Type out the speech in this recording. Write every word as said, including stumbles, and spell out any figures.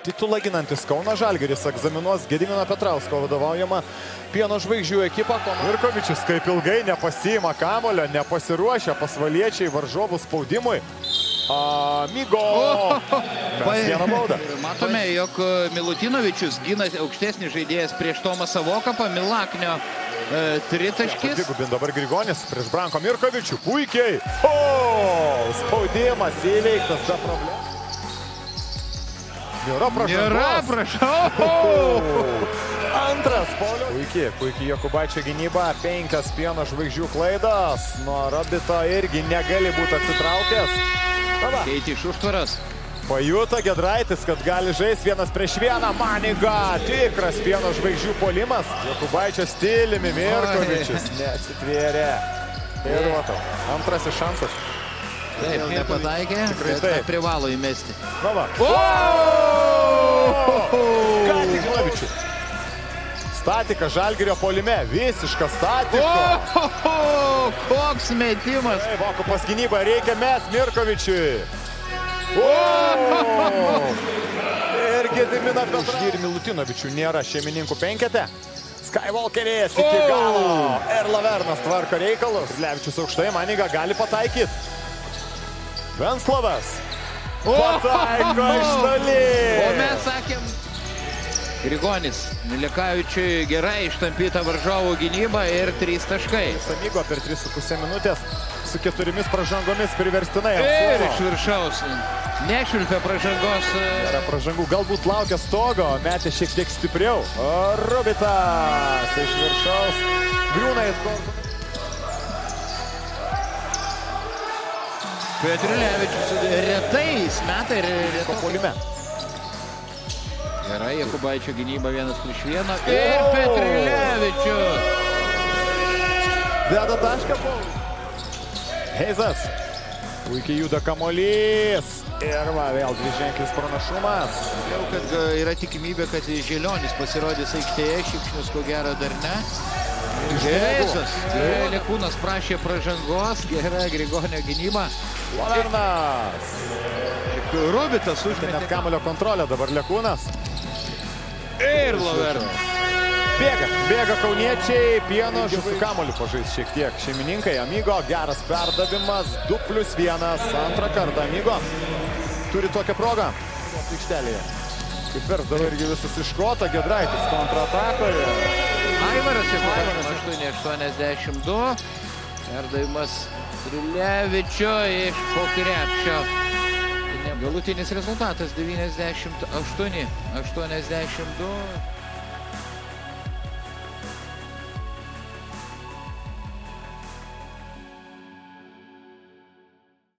Titulą ginantis Kauno Žalgiris egzaminuos Gedimino Petrausko vadovaujama Pieno žvaigždžių ekipą. Mirkovičius kaip ilgai nepasiima kamulio, nepasiruošia pasvaliečiai varžovų spaudimui. Amigo! Vieną baudą. Matome, jog Milutinovičius gina aukštesnis žaidėjas prieš Tomą Savokapą, Milaknio e, tritaškis. Dvigubin dabar Grigonis prieš Branko Mirkovičių. Puikiai! O, spaudimas įveiktas be problemų. Nėra pražangos. Nėra, prašau. Antras polio. Puikiai, puikiai Jokubaičio gynyba. Penkias Pieno žvaigždžių klaidas. Nuo Robito irgi negali būti atsitraukęs. Keiti iš užtvaros. Pajuto Gedraitis, kad gali žaisti vienas prieš vieną. Maniga, tikras Pieno žvaigždžių polimas. Jokubaičio stiliumi Mirkovičius neatsitvėrė. Ir matau, antrasis šansas. Taip, nepataikė, bet taip privalo įmesti. Na va. Ką tik Milavičių. Statika Žalgirio puolime, visiška statika. Koks metimas. Vokupas gynyba, reikia mes Mirkovičiui. Ir Gedimino Petrausko. Ir Milutinovičių nėra šeimininkų penkete. Skywalkeris iki galo. Ir Lavernas tvarko reikalus. Levičius aukštai, Maniga gali pataikyti. Venslovas. Pataiko iš toli. O mes sakėm, Grigonis, Milikavičiui gerai ištampyta varžovų gynyba ir trys taškai. Amigo per tris su pusė minutės su keturiomis pražangomis priverstinai. Ir iš viršaus. Nešvilpė pražangos. Yra pražangų, galbūt laukia stogo, metė šiek tiek stipriau. Rubitas iš viršaus. Griūna į stogo. Petrilevičius retai smeta ir retai puolime. Gerai, Jokubaičio gynyba vienas prieš vieną. Ir Petrilevičius. Deda tašką Paulius. Heizas. Puikiai juda kamuolys. Ir va, vėl dviženklis pranašumas. Jau, kad yra tikimybė, kad Želionis pasirodys aikštėje, Šikšnius ko gero dar ne. Heizas. Lekūnas prašė pražangos, gera Grigonio gynyba. Lavernas. Rubitas užmetė. Net kamulio kontrolę dabar Lekūnas. Ir Lavernas. Bėga, bėga kauniečiai, Pieno su kamuoliu pažais šiek tiek. Šeimininkai, Amigo, geras perdavimas, du plius vienas, antrą kartą Amigo. Turi tokią progą. Aikštelėje. Kaip vers dabar irgi visus iškota, Gedraitis kontratakoje. Aivaras aštuoni aštuoniasdešimt du. Perdavimas Trilevičio iš po krepšio. Galutinis rezultatas devyniasdešimt aštuoni aštuoniasdešimt du.